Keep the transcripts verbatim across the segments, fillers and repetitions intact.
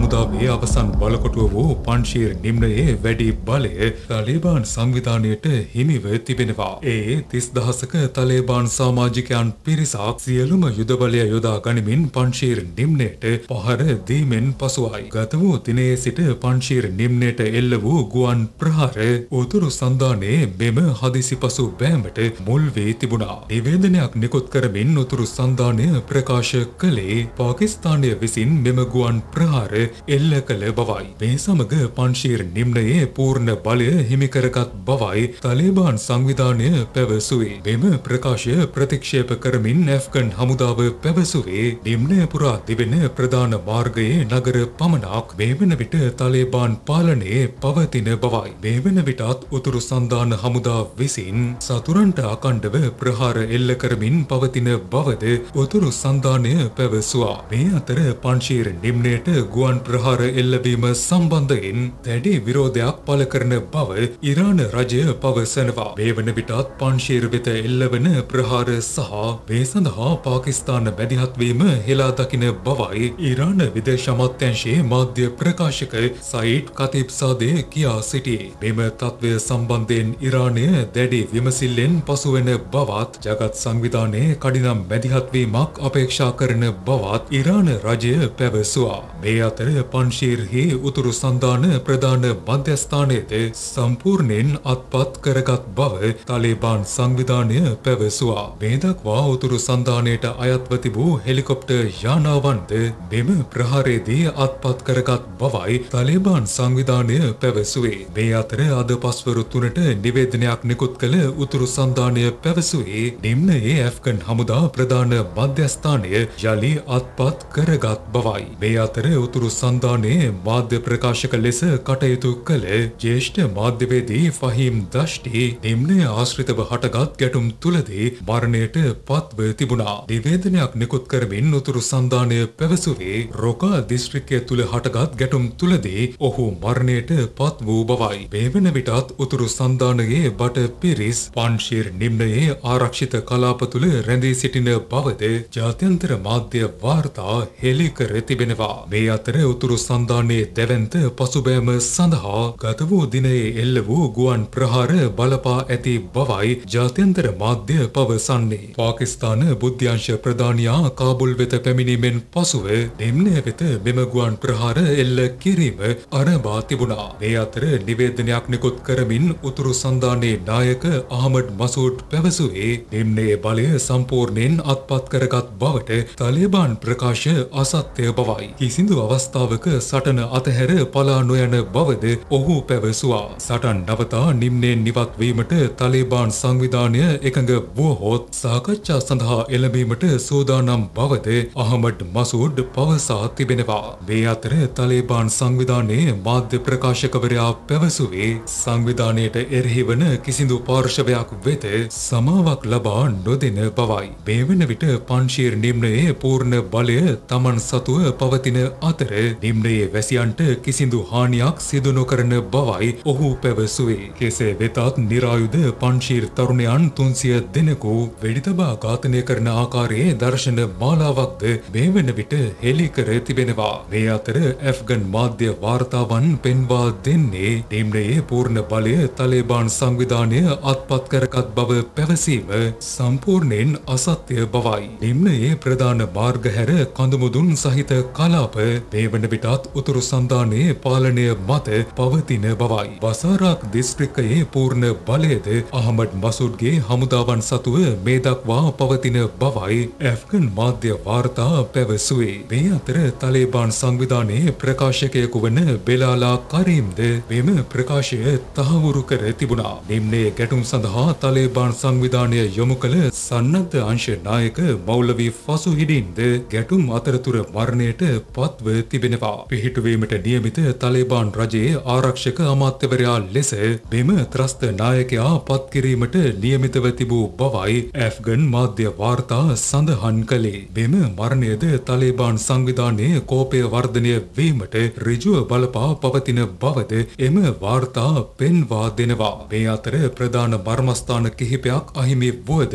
හමුදාවේ අවසන් බලකොටුව වූ පන්ෂීර් නිම්නයේ වැඩි බලය තලේබාන් සංවිධානයට හිමිව තිබෙනවා. ඒ තිස් දහසක තලේබාන් සමාජිකයන් පිරිසක් සියලුම යුද බලය යොදා ගනිමින් පන්ෂීර් නිම්නයට පහර දීමෙන් පසුවයි. ගත වූ දිනයේ සිට පන්ෂීර් නිම්නයට එල්ල වූ ගුවන් ප්‍රහාර උතුරු සන්ධානයේ මෙම හදිසි පසු බෑමට මුල් වී තිබුණා. නිවේදනයක් නිකුත් කරමින් උතුරු සන්ධානය ප්‍රකාශ කළේ පාකිස්තානය විසින් මෙම ගුවන් ප්‍රහාර එල්ල කළ බවයි. මේ සමග පන්ෂීර් නිම්නයේ පූර්ණ බලය හිමිකරගත් බවයි තලේබාන් සංවිධානය පැවසුවේ. මෙම ප්‍රකාශය ප්‍රතික්ෂේප කරමින් ඇෆ්ගන් හමුදාව පැවසුවේ නිම්නය පුරා තිබෙන ප්‍රධාන මාර්ගයේ නගර පමණක් මේ වන විට තලේබාන් පාලනයේ පවතින බවයි. මේ වන විටත් උතුරු සන්ධාන හමුදා විසින් සතුරන්ට අකණ්ඩව ප්‍රහාර එල්ල කරමින් පවතින බවද උතුරු සන්ධානය පැවසුවා. මේ අතර පන්ෂීර් නිම්නයට ගුවන් ප්‍රහාර එල්ලවීම සම්බන්ධයෙන් දැඩි විරෝධයක් පළ කරන බව ඉරාන රජය පවසනවා. මේ වන විටත් පන්ෂීර් වෙත එල්ලවන ප්‍රහාර සහ මේ සඳහා පාකිස්තාන මැදිහත්වීම හෙලා දකින බවයි ඉරාන විදේශ අමාත්‍යාංශයේ මාධ්‍ය ප්‍රකාශක සයිඩ් කතිබ්සාදේ කියා සිටියේ. මෙම තත්ත්වය සම්බන්ධයෙන් ඉරානය දැඩි විමසිල්ලෙන් පසුවෙන බවත් ජගත් සංවිධානයේ කඩිනම් මැදිහත්වීමක් අපේක්ෂා කරන බවත් ඉරාන රජය පැවසුවා. මේ අතර පන්ෂීර්හි උතුරු සන්ධාන ප්‍රධාන මධ්‍යස්ථානයේද සම්පූර්ණයෙන් අත්පත් කරගත් බව තලේබාන් සංවිධානය පැවසුවා. මේ දක්වා උතුරු සන්ධානයට අයත්ව තිබූ හෙලිකොප්ටර් යානාවන්ද මෙම ප්‍රහාරයේදී අත්පත් කරගත් බවයි තලේබාන් සංවිධානය පැවසුවේ. මේ අතර අද පස්වරු තුනට නිවේදනයක් නිකුත් කළ උතුරු සන්ධානය පැවසුවේ නිම්නයේ ඇෆ්ගන් හමුදා ප්‍රධාන මධ්‍යස්ථානය යලි අත්පත් කරගත් බවයි. මේ අතර උතුරු සන්ධානයේ මාධ්‍ය ප්‍රකාශක ලෙස කටයුතු කළ ජ්‍යෙෂ්ඨ මාධ්‍යවේදී ෆහීම් දෂ්ටි නිම්නය ආශ්‍රිතව හටගත් ගැටුම් තුලදී මරණයට පත්ව තිබුණා. නිවේදනයක් නිකුත් කරමින් උතුරු සන්ධානය පැවසුවේ රොකා දිස්ත්‍රික්කය තුල හටගත් ගැටුම් තුලදී ඔහු මරණයට පත් වූ බවයි. මේ වන විටත් උතුරු සන්ධානයේ බට පිරිස් පන්ෂීර් නිම්නයේ ආරක්ෂිත කලාප තුල රැඳී සිටින බවද ජාත්‍යන්තර මාධ්‍ය වාර්තා හෙළි කර තිබෙනවා. මේ අතර උතුරු සන්ධානයේ දැවැන්ත පසුබෑම සඳහා ගත වූ දිනයේ එල්ල වූ ගුවන් ප්‍රහාර බලපා ඇති බවයි ජාත්‍යන්තර මාධ්‍ය පවසන්නේ. පාකිස්තාන බුද්ධ්‍යංශ ප්‍රධානියා කාබුල් වෙත පැමිණීමෙන් පසුව නිම්නය වෙත මෙම ගුවන් ප්‍රහාර එල්ල කිරීම අරඹා තිබුණා. මේ අතර නිවේදනයක් නිකුත් කරමින් උතුරු සන්ධානයේ නායක අහමඩ් මසූඩ් පැවසුවේ නිම්නයේ බලය සම්පූර්ණයෙන් අත්පත් කරගත් බවට තලේබාන් ප්‍රකාශ අසත්‍ය බවයි. කිසිදු අවස්ථාවක සටන අතහැර පලා නොයන බවද ඔහු පැවසුවා. සටන් නවතා නිම්නයෙන් නිවත් වීමට තලේබාන් සංවිධානය එකඟ වුවහොත් සාකච්ඡා සඳහා එළඹීමට සූදානම් බවද අහමඩ් මසූඩ් පවසා තිබෙනවා. මේ අතර තලේබාන් සංවිධානයේ මාධ්‍ය ප්‍රකාශකවරයා පැවසුවේ සංවිධානයට එරෙහි වන කිසිදු පාර්ශවයක් වෙත සමාවක් ලබා නොදෙන බවයි. මේ වන විට පන්ෂීර් නිම්නයේ පූර්ණ බලය තමන් සතුව පවතින අතර නිම්නයේ වැසියන්ට කිසිදු හානියක් සිදු නොකරන බවයි ඔහු පැවසුවේ. කෙසේ වෙතත් නිරායුධ පන්ෂීර් තරුණයන් තුන්සිය දෙනෙකු වෙඩිතබා ඝාතනය කරන ආකාරයේ දර්ශන මාලාවක්ද මේ වන විට හෙළි කර තිබෙනවා. මේ අතර ඇෆ්ගන් මාධ්‍ය වාර්තාවන් පෙන්වා දෙන්නේ නිම්නයේ පූර්ණ බලය තලේබාන් සංවිධානය අත්පත් කරගත් බව පැවසීම සම්පූර්ණයෙන් අසත්‍ය බවයි. නිම්නයේ ප්‍රධාන මාර්ග හැර කඳුමුදුන් සහිත කලාප මේ වන විටත් උතුරු සන්ධානයේ පාලනය මත පවතින බවයි. බසාරාක් දිස්ත්‍රික්කයේ පූර්ණ බලයද අහමඩ් මසූඩ්ගේ හමුදාවන් සතුව මේ දක්වා පවතින බවයි ඇෆ්ගන් මාධ්‍ය වාර්තා පැවසුවේ. මේ අතර තලේබාන් සංවිධානයේ ප්‍රකාශකයෙකු වන බෙලාලා කරීම්ද මෙම ප්‍රකාශය තහවුරු කර තිබුණා. නිම්නයේ ගැටුම් සඳහා තලේබාන් සංවිධානය යොමු කළ සන්නද්ධ අංශ නායක මෞලවි ෆසුහිඩින්ද ගැටුම් අතරතුර මරණයට පත්ව තිබෙනවා. පිහිටුවීමට නියමිත තලේබාන් රජයේ ආරක්ෂක අමාත්‍යවරයා ලෙස මෙම ත්‍රස්ත නායකයා පත් කිරීමට නියමිතව තිබූ බවයි ඇෆ්ගන් මාධ්‍ය වාර්තා සඳහන් කළේ. මෙම මරණයද තලේබාන් සංවිධානයේ කෝපය වර්ධනය වීමට ඍජුව බලපා පවතින බවද එම වාර්තා පෙන්වා දෙනවා. මේ අතර ප්‍රධාන මර්මස්ථාන කිහිපයක් අහිමි වුවද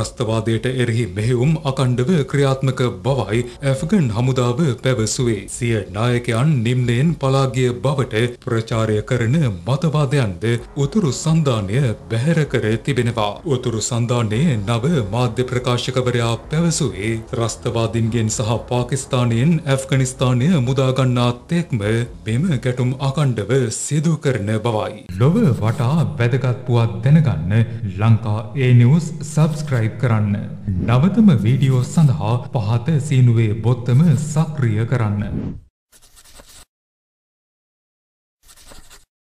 ත්‍රස්තවාදයට එරෙහි මෙහෙයුම් අකණ්ඩව ක්‍රියාත්මක බවයි ඇෆ්ගන් හමුදාව පැවසුවේ. සිය සිය නායකයන් නිම්නයෙන් පලා ගිය බවට ප්‍රචාරය කරන මතවාදයන්ද උතුරු සන්ධානය බැහැර කර තිබෙනවා. උතුරු සන්ධානයේ නව මාධ්‍ය ප්‍රකාශකවරයා පැවසුවේ ත්‍රස්තවාදීන්ගෙන් සහ පාකිස්තානයෙන් ඇෆ්ගනිස්තානය මුදාගන්නා තෙක්ම මෙම ගැටුම් අඛණ්ඩව සිදු කරන බවයි. ලොව වටා වැදගත් පුවත් දැනගන්න ලංකා ඒ නිවුස් සබ්ස්ක්‍රයිබ් කරන්න. නවතම වීඩියෝ සඳහා පහත සීනුවේ බොත්තම සක්‍රිය කරන්න.